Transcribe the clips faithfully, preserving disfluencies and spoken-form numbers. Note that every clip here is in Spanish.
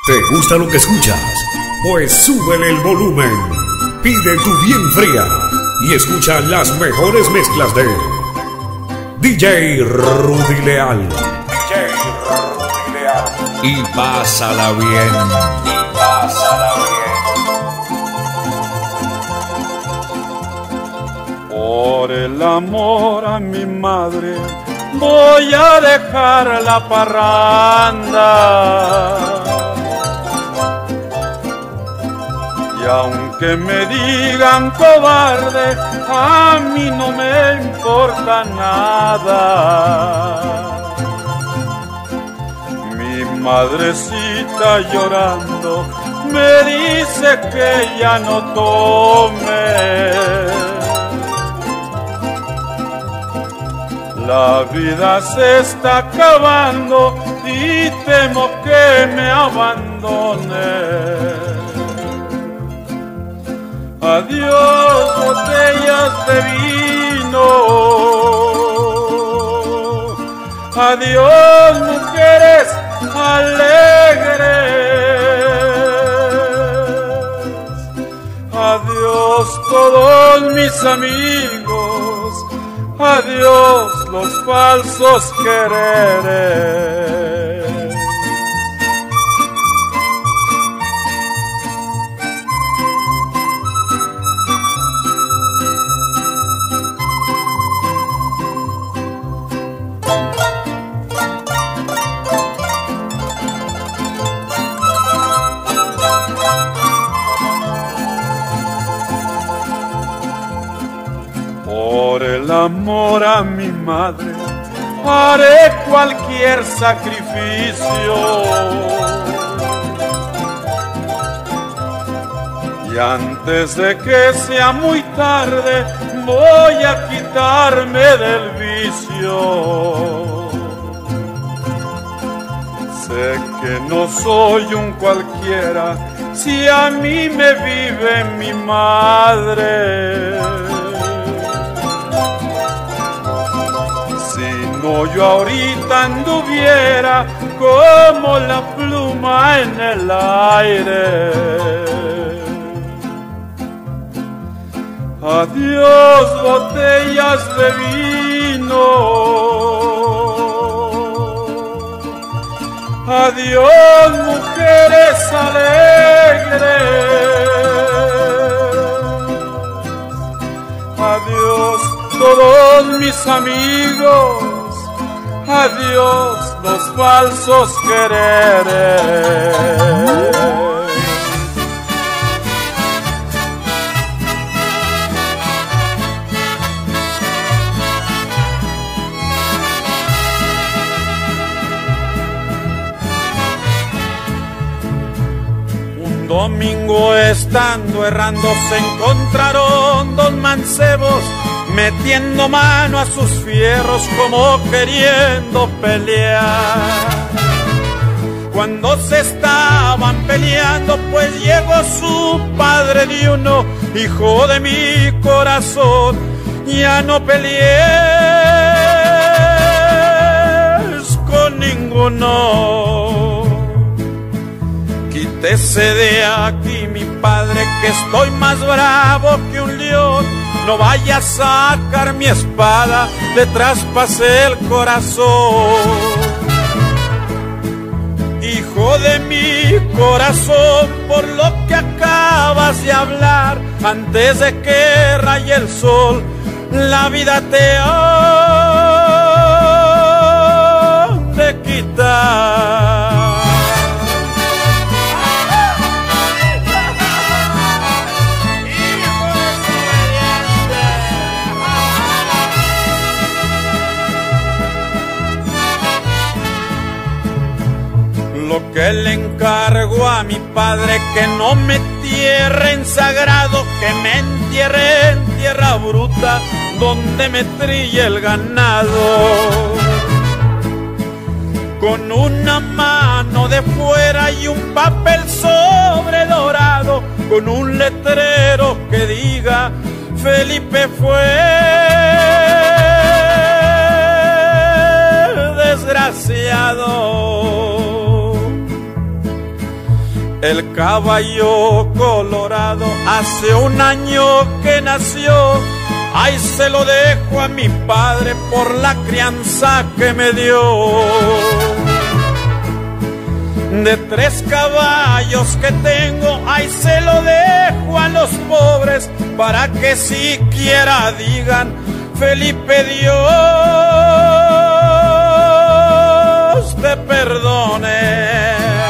¿Te gusta lo que escuchas? Pues súbele el volumen, pide tu bien fría y escucha las mejores mezclas de D J Rudy Leal. D J Rudy Leal. Y pásala bien. Y pásala bien. Por el amor a mi madre voy a dejar la parranda. Y aunque me digan cobarde, a mí no me importa nada. Mi madrecita llorando me dice que ya no tome. La vida se está acabando y temo que me abandone. Adiós, botellas de vino. Adiós, mujeres alegres. Adiós, todos mis amigos. Adiós, los falsos quereres. Por el amor a mi madre haré cualquier sacrificio. Y antes de que sea muy tarde voy a quitarme del vicio. Sé que no soy un cualquiera si a mí me vive mi madre. No, yo ahorita anduviera como la pluma en el aire. Adiós, botellas de vino. Adiós, mujeres alegres. Adiós, todos mis amigos. Adiós, los falsos quereres. Un domingo estando errando se encontraron dos mancebos metiendo mano a sus fierros como queriendo pelear. Cuando se estaban peleando, pues llegó su padre de uno, hijo de mi corazón, ya no pelees con ninguno. Quítese de aquí, mi padre, que estoy más bravo que un león. No vaya a sacar mi espada, le traspasé el corazón. Hijo de mi corazón, por lo que acabas de hablar, antes de que raye el sol, la vida te ha de quitar. Lo que le encargo a mi padre, que no me entierre en sagrado, que me entierre en tierra bruta, donde me trille el ganado. Con una mano de fuera y un papel sobre dorado, con un letrero que diga Felipe fue desgraciado. El caballo colorado hace un año que nació, ay, se lo dejo a mi padre por la crianza que me dio. De tres caballos que tengo, ay, se lo dejo a los pobres, para que siquiera digan, Felipe, Dios te perdone.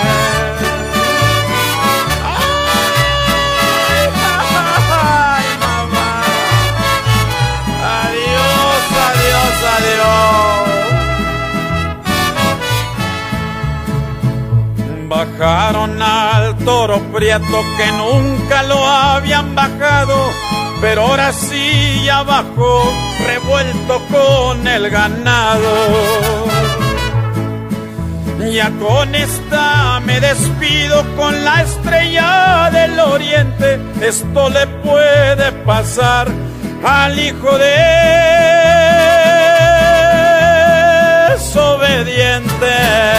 Bajaron al toro prieto que nunca lo habían bajado, pero ahora sí ya bajó, revuelto con el ganado. Ya con esta me despido, con la estrella del oriente. Esto le puede pasar al hijo desobediente.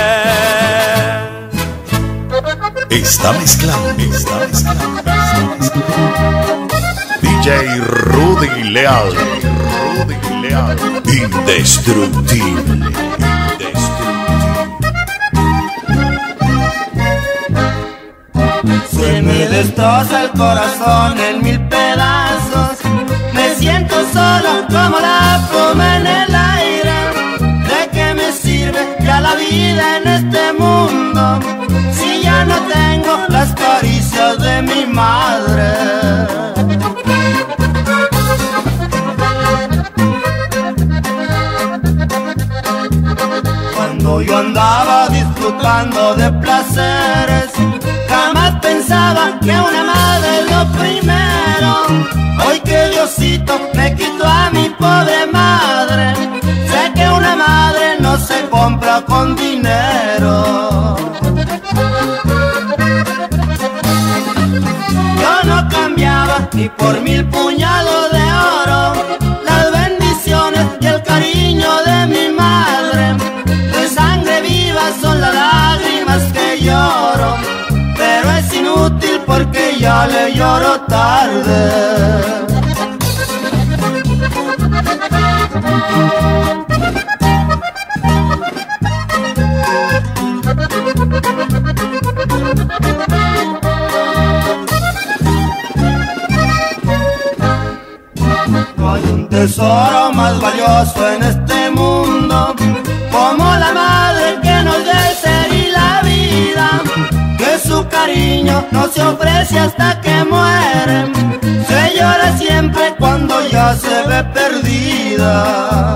Está mezclando, está mezclando, está mezclando. D J Rudy Leal, Rudy Leal, indestructible, indestructible. Se me destroza el corazón en mil pedazos, me siento solo como la pluma en el aire. ¿De qué me sirve ya la vida en este mundo, si ya no tengo las caricias de mi madre? Cuando yo andaba disfrutando de placeres, jamás pensaba que una madre es lo primero. Hoy que Diosito me quitó a mi pobre madre, sé que una madre no se compra con dinero. Yo no cambiaba ni por mil puñados de oro las bendiciones y el cariño de mi madre. De sangre viva son las lágrimas que lloro, pero es inútil porque ya le lloro tarde. No hay un tesoro más valioso en este mundo como la madre que nos da el ser y la vida, que su cariño no se ofrece hasta que muere, se llora siempre cuando ya se ve perdida.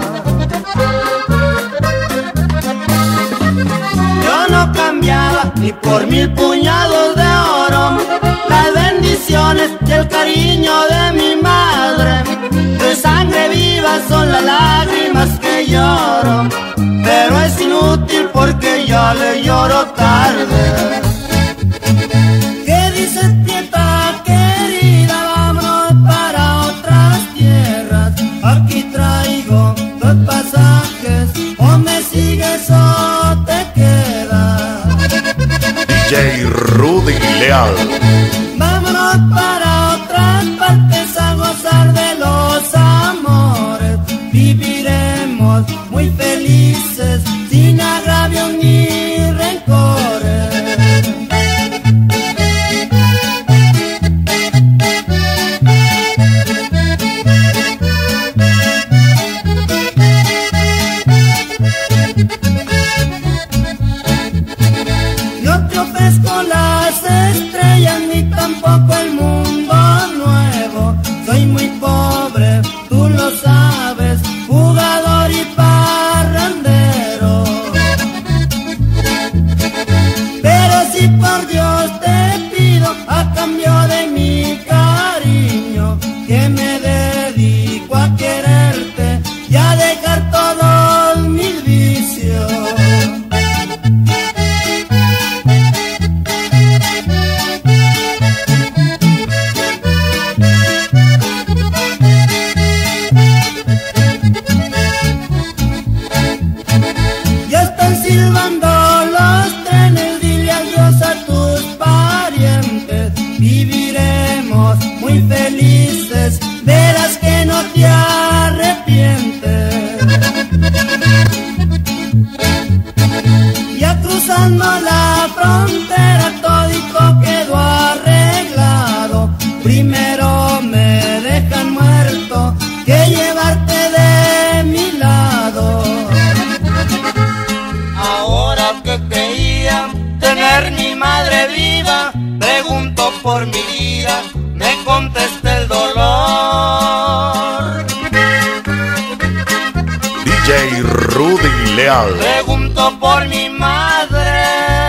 Yo no cambiaba ni por mil puñados de oro las bendiciones y el cariño de mi madre. De sangre viva son las lágrimas que lloro, pero es inútil porque ya le lloro tarde. ¿Qué dices, Pieta querida? Vámonos para otras tierras. Aquí traigo dos pasajes, o me sigues o te quedas. D J Rudy Leal. Vámonos para otras partes a gozar de los amores. Viviremos muy felices, sin agravios ni rencores. No te ofrezco las estrellas ni tampoco el mundo nuevo. Soy muy pobre, tú lo sabes, jugador y parrandero. Pero si por Dios te pido, a cambio de mi cariño, que me dedico a quererte y a dejar todos mis vicios. Ya están silbando los trenes, dile adiós a tus parientes. Rudy Leal. Pregunto por mi madre,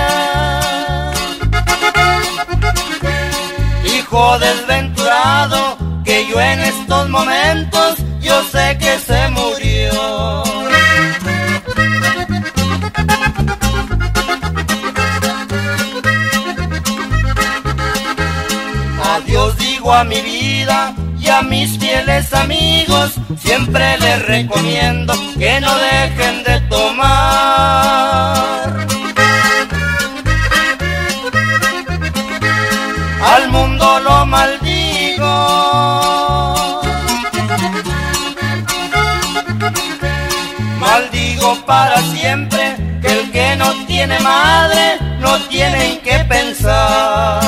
hijo desventurado, que yo en estos momentos yo sé que se murió. Adiós digo a mi vida y a mis fieles amigos, siempre les recomiendo que no dejen de tomar. Al mundo lo maldigo, maldigo para siempre que el que no tiene madre no tiene en qué pensar.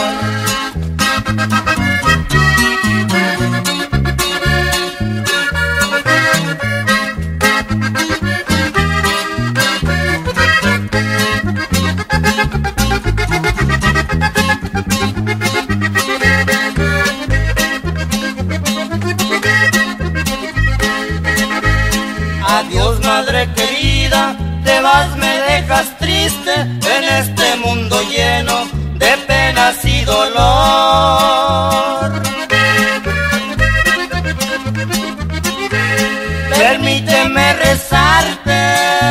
Adiós madre querida, te vas, me dejas triste en este mundo lleno de penas y dolor. Permíteme rezarte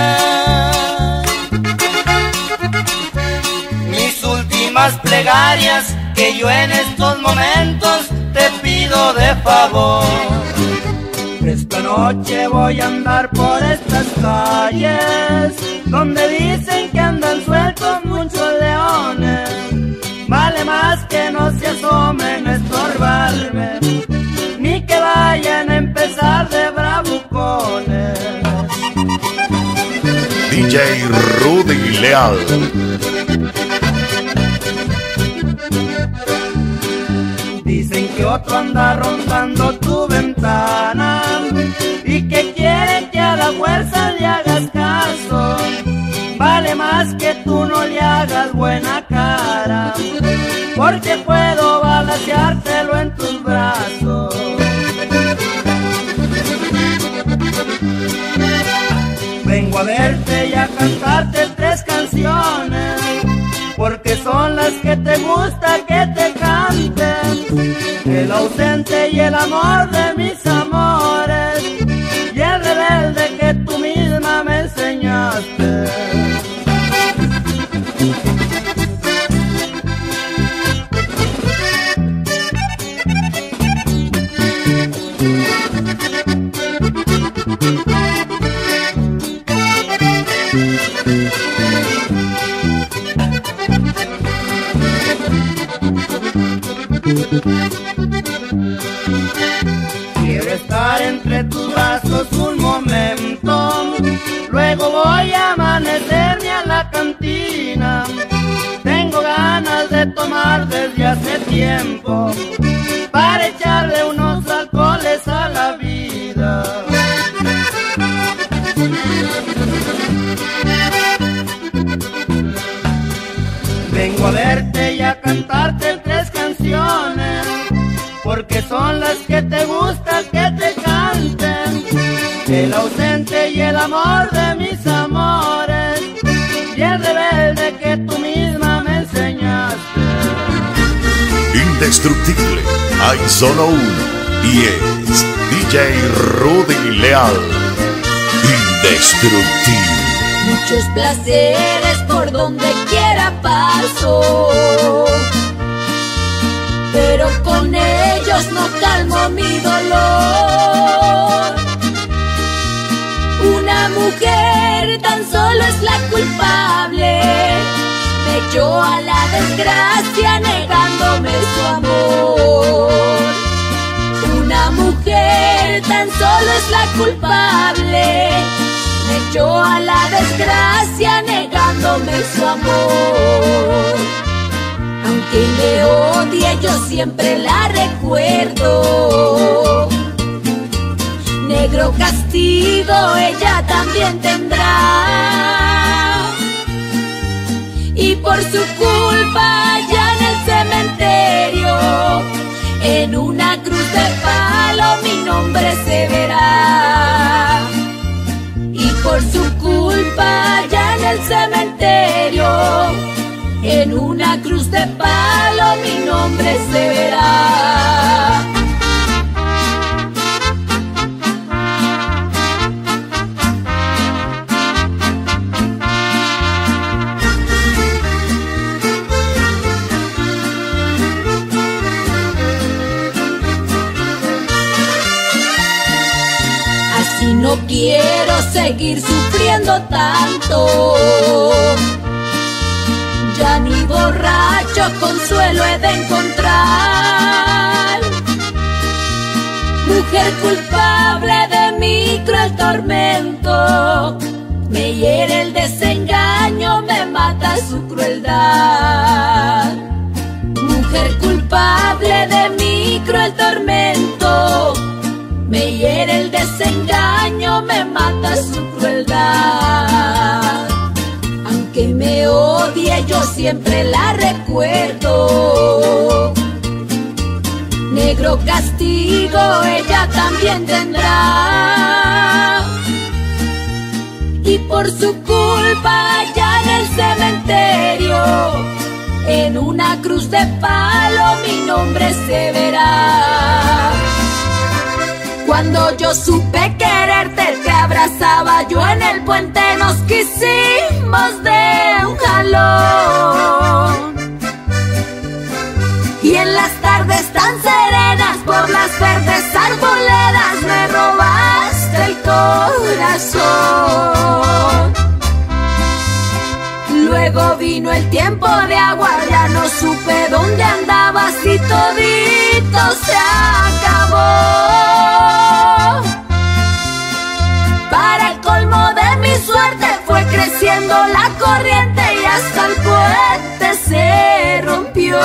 mis últimas plegarias, que yo en estos momentos te pido de favor. Esta noche voy a andar por estas calles donde dicen que andan sueltos muchos leones. Vale más que no se asomen a estorbarme, ni que vayan a empezar de bravucones. D J Rudy Leal. Dicen que otro anda rondando tu ventana y que quiere que a la fuerza le hagas caso. Vale más que tú no le hagas buena cara, porque puedo balanceártelo en tus brazos. Vengo a verte y a cantarte tres canciones, porque son las que te gusta que te canten. El ausente y el amor de mis amores, y el rebelde que tú misma me enseñaste. Quiero estar entre tus brazos un momento, luego voy a amanecerme a la cantina. Tengo ganas de tomar desde hace tiempo, para echarle unos alcoholes a la vida. Vengo a verte y a cantarte tres canciones, porque son las que te gusta que te canten. El ausente y el amor de mis amores, y el rebelde que tú misma me enseñaste. Indestructible, hay solo uno, y es D J Rudy Leal. Indestructible. Muchos placeres por donde quiera paso, pero con ellos no calmo mi dolor. Una mujer tan solo es la culpable, me echó a la desgracia negándome su amor. Una mujer tan solo es la culpable, me echó a la desgracia negándome su amor. Aunque me odie, yo siempre la recuerdo. Negro castigo ella también tendrá, y por su culpa allá en el cementerio, en una cruz de palo mi nombre se verá. Y por su culpa ya en el cementerio, en una cruz de palo mi nombre se verá. Así no quiero seguir sufriendo tanto, ya ni borracho consuelo he de encontrar. Mujer culpable de mi cruel tormento, me hiere el desengaño, me mata su crueldad. Mujer culpable de mi cruel tormento, me hiere el desengaño, me mata su crueldad. Aunque me odie, yo siempre la recuerdo. Negro castigo ella también tendrá. Y por su culpa ya en el cementerio, en una cruz de palo mi nombre se verá. Cuando yo supe quererte, te abrazaba yo en el puente, nos quisimos de un jalón. Y en las tardes tan serenas, por las verdes arboledas, me robaste el corazón. Luego vino el tiempo de agua, ya no supe dónde andabas y todito se acabó. Para el colmo de mi suerte fue creciendo la corriente y hasta el puente se rompió.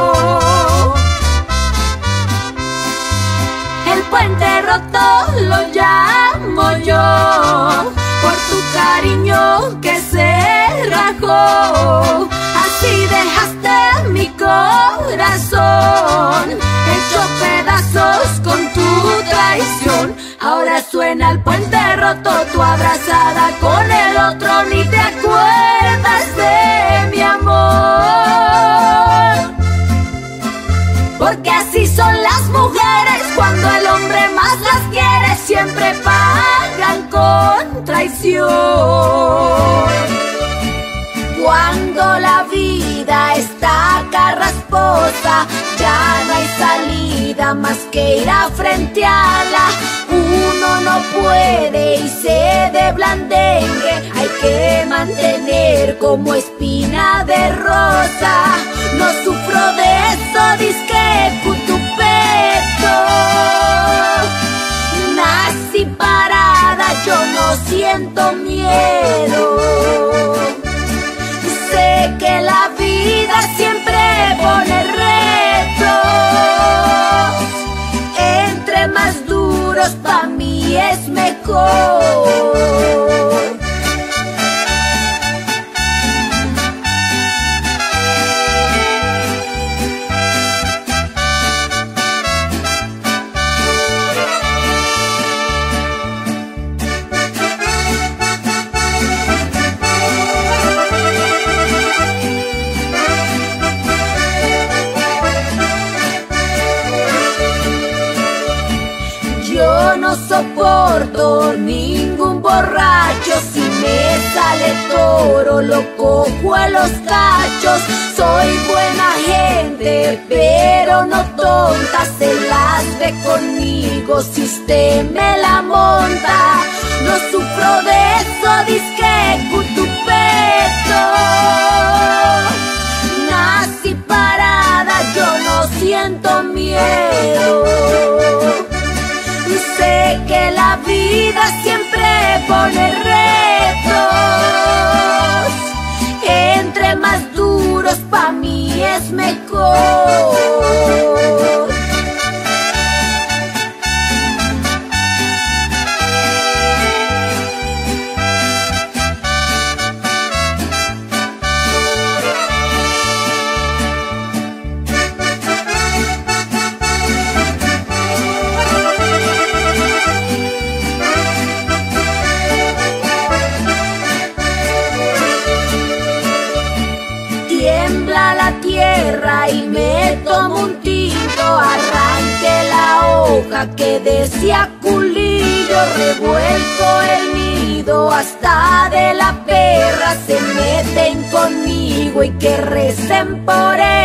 El puente roto lo llamo yo, por tu cariño que se rajó. Así dejaste mi corazón hecho pedazos con tu traición. Ahora suena el puente roto, tu abrazada con el otro, ni te acuerdas de mi amor. Porque así son las mujeres, cuando el hombre más las quiere, siempre pagan con traición. Cuando la vida está carrasposa, ya no hay salida más que ir a frentearla. Uno no puede irse de blandengue, hay que mantener como espina de rosa. No sufro de eso, disque cutupeto. Nací parada, yo no siento miedo. Sé que la vida siempre pone retos, entre más duros pa' mí es mejor. No soporto ningún borracho, si me sale toro lo cojo a los cachos. Soy buena gente pero no tonta, se las ve conmigo si usted me la monta. No sufro de eso, disque cutupeto. Nací parada, yo no siento miedo. Sé que la vida siempre pone retos, entre más duros pa' mí es mejor. a la tierra y me tomo un tinto, arranque la hoja que decía culillo, revuelto el nido hasta de la perra, se meten conmigo y que recen por él.